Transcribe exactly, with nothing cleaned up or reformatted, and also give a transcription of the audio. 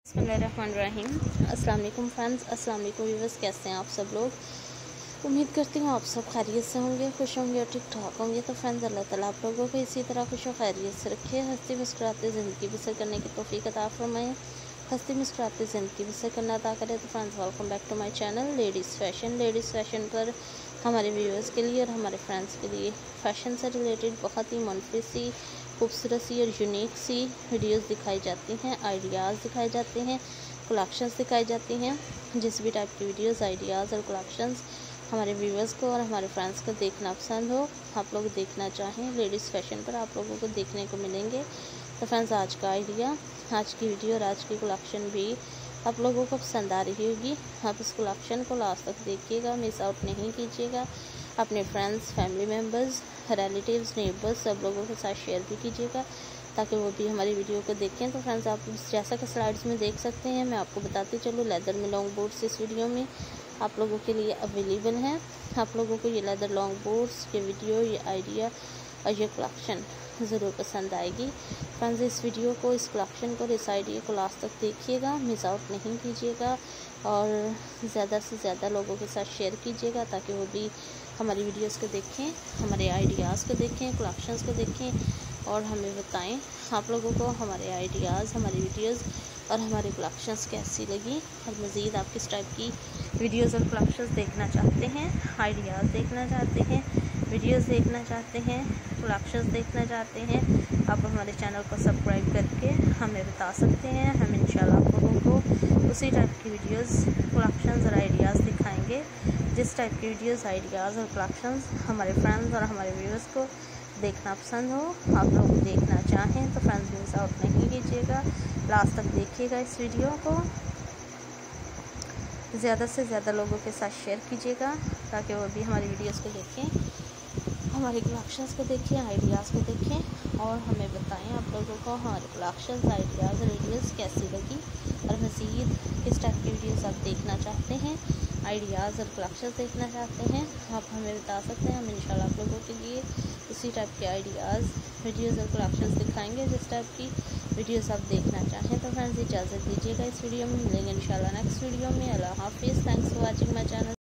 बिस्मिल्लाहिर्रहमानिर्रहीम। अस्सलाम वालेकुम फ्रेंड्स, अस्सलाम वालेकुम व्यूअर्स। कैसे हैं आप सब लोग। उम्मीद करती हूँ आप सब खैरियत से होंगे, खुश होंगे और ठीक ठाक होंगे। तो फ्रेंड्स, अल्लाह ताला आप लोगों को इसी तरह खुश और खैरियत से रखे, हंसती मुस्कुराते ज़िंदगी बसर करने की तौफीक अता फरमाएं, हंसती मुस्कुराते ज़िंदगी बसर करना अता करें। तो friends, welcome back to my channel ladies fashion. Ladies fashion पर हमारे व्यूअर्स के लिए और हमारे फ्रेंड्स के लिए फ़ैशन से रिलेटेड बहुत ही मुनफरद सी, खूबसूरत सी और यूनिक सी वीडियोस दिखाई जाती हैं, आइडियाज़ दिखाए जाते हैं, कलेक्शंस दिखाई जाती हैं। जिस भी टाइप की वीडियोस, आइडियाज़ और कलेक्शंस हमारे व्यूअर्स को और हमारे फ्रेंड्स को देखना पसंद हो, आप लोग देखना चाहें, लेडीज़ फैशन पर आप लोगों को देखने को मिलेंगे। तो फ्रेंड्स, आज का आइडिया, आज की वीडियो और आज की कलेक्शन भी आप लोगों को पसंद आ रही होगी। आप इस कलेक्शन को लास्ट तक देखिएगा, मिस आउट नहीं कीजिएगा। अपने friends, family members, relatives, neighbours सब लोगों के साथ शेयर भी कीजिएगा ताकि वो भी हमारी वीडियो को देखें। तो फ्रेंड्स, आप जैसा कि स्लाइड्स में देख सकते हैं, मैं आपको बताती चलूँ, लेदर में लॉन्ग बोर्ड्स इस वीडियो में आप लोगों के लिए अवेलेबल हैं। आप लोगों को ये लेदर लॉन्ग बोर्ड्स, ये वीडियो, ये आइडिया और ये कलेक्शन ज़रूर पसंद आएगी। फ्रेंड्स, इस वीडियो को, इस कलेक्शन को, इस आइडिया को लास्ट तक देखिएगा, मिस आउट नहीं कीजिएगा और ज़्यादा से ज़्यादा लोगों के साथ शेयर कीजिएगा ताकि वो भी हमारी वीडियोस को देखें, हमारे आइडियाज़ को देखें, कलेक्शंस को देखें और हमें बताएं आप लोगों को हमारे आइडियाज़, हमारी वीडियोस और हमारे कलेक्शंस कैसी लगी। और मज़ीद आप किस टाइप की वीडियोस और कलेक्शंस देखना चाहते हैं, आइडियाज़ देखना चाहते हैं, वीडियोस देखना चाहते हैं, कलेक्शंस देखना चाहते हैं, आप हमारे चैनल को सब्सक्राइब करके हमें बता सकते हैं। हम इंशाल्लाह आप लोगों को उसी टाइप की वीडियोस, कलेक्शंस और आइडियाज़ दिखाएंगे जिस टाइप की वीडियोस, आइडियाज़ और कलेक्शंस हमारे फ्रेंड्स और हमारे व्यूअर्स को देखना पसंद हो, आप लोग देखना चाहें। तो फ्रेंड्स, मिस आउट नहीं कीजिएगा, लास्ट तक देखिएगा इस वीडियो को, ज़्यादा से ज़्यादा लोगों के साथ शेयर कीजिएगा ताकि वो भी हमारी वीडियोस को देखें, हमारे कलेक्शंस को देखें, आइडियाज़ को देखें और हमें बताएं आप लोगों को हमारे कलेक्शंस, आइडियाज़ और वीडियोस कैसी लगी। और मज़ीद किस टाइप की वीडियोस आप देखना चाहते हैं, आइडियाज़ और कलेक्शंस देखना चाहते हैं, आप हमें बता सकते हैं। हम इंशाल्लाह आप लोगों के लिए इसी टाइप के आइडियाज़, वीडियोस और कलेक्शंस दिखाएंगे जिस टाइप की वीडियोस आप देखना चाहें। तो फ्रेंड्स, इजाज़त दीजिएगा, इस वीडियो में मिलेंगे इंशाल्लाह नेक्स्ट वीडियो में। अल्लाह हाफिज़। Thanks for watching my channel.